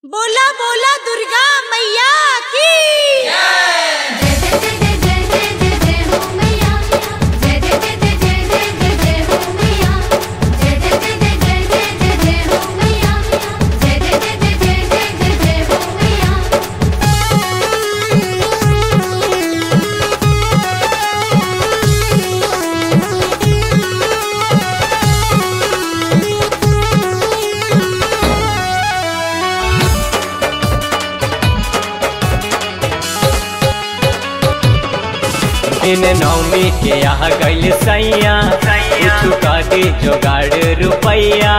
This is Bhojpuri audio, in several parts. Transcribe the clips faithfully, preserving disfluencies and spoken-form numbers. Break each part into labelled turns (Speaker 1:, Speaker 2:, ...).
Speaker 1: बोला बोला दुर्गा मैया की
Speaker 2: इन नौमी के यहाँ गैल सैया चुका दी जोगाड़ रुपैया।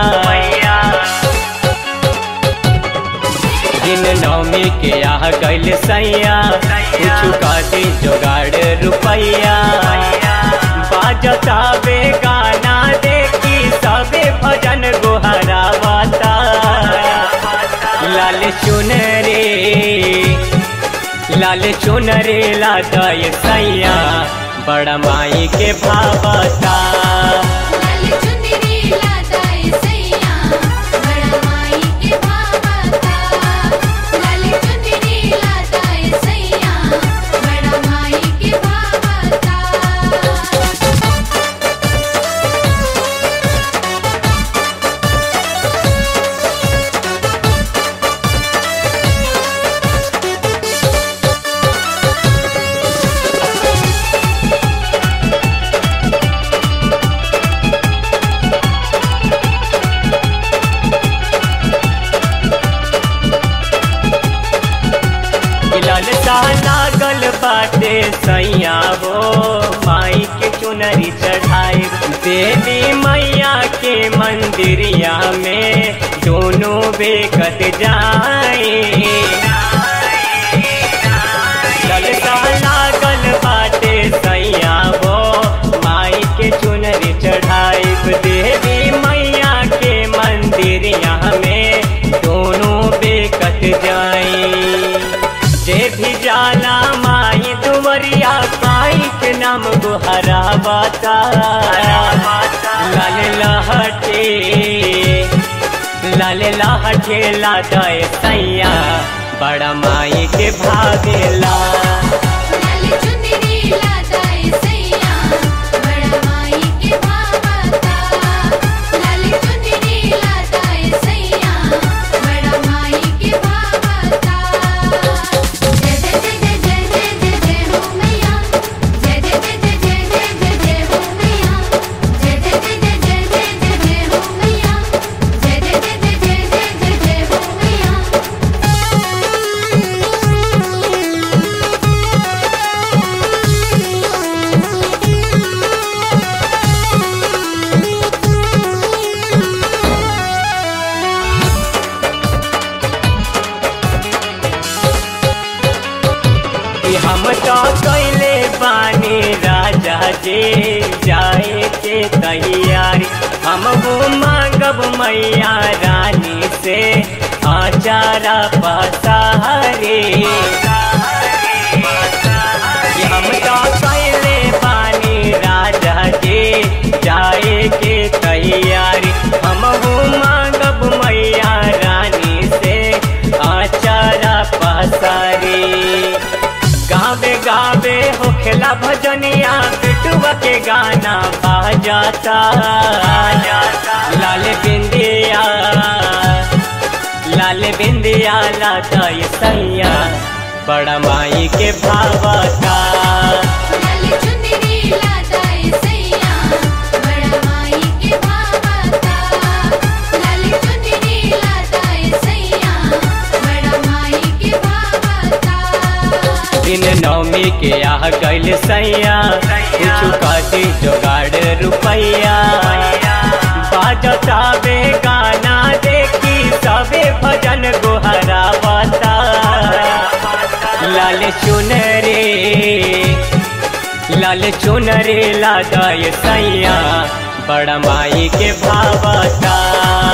Speaker 2: इन नौमी के यहाँ गैल सैया चुका दी जोगाड़ रुपैया। बाजता बे गाना देखी सबे भजन गोहरावता। लाल चुनरी लाल चुनरी लादा ये सैया बड़ा माई के भावता।
Speaker 3: लाल चुनरी लादा ये सैया बड़ा माई के भावता। लाल चुनरी लादा ये सैया बड़ा माई के भावता।
Speaker 2: लालसा लागल बाटे सैया वो माई के चुनरी चढ़ाए। देवी मैया के मंदिरिया में दोनों बेकत जाए। लालसा लागल बाटे सैया वो माई के चुनरी चढ़ाए। देवी मैया के मंदिरिया में दोनों बेकत जाए। जे भी जाला माई दुवरिया माई के नाम गोहरावता। लाल लहटे लाल लहटे लादा ये सैया बड़ा माई के भावेला।
Speaker 3: लाल चुनरी लादा ये सैया बड़ा माई के भावता। लाल चुनरी लादा ये सैया बड़ा माई के भावता। जय जय जय जय जय जय जय हो मैया। जय जय जय जय जय जय जय जय हो मैया। जय जय जय जय जय जय जय जय हो मैया। जय जय जय जय जय जय जय जय हो मैया।
Speaker 2: हम तो कैले बानी राजा जे जाए के तैयारी। हम वो मांगब मैया रानी से आचारा पसारे। हम तो कैले बानी राजा जे जाए के तैयारी। हम वो मांगब मैया रानी से आचारा पसारे। गावे गावे हो खेला भजनिया बिटुआ के गाना बाजाता। लाल बिंदिया लाल बिंदिया लादा ये सैया बड़ा माई के भावता।
Speaker 3: लाल चुनरी लादा ये सैया बड़ा माई के भावता। लाल चुनरी लादा ये सैया बड़ा माई के भावता।
Speaker 2: दिन नौमी के यहाँ गैल सैया चुका दी जोगाड़ रुपैया। बाजता बे गाना देखी सबे भजन गोहरावता। लाल चुनरी लाल चुनरी लादा ये सैया बड़ा माई के भावता।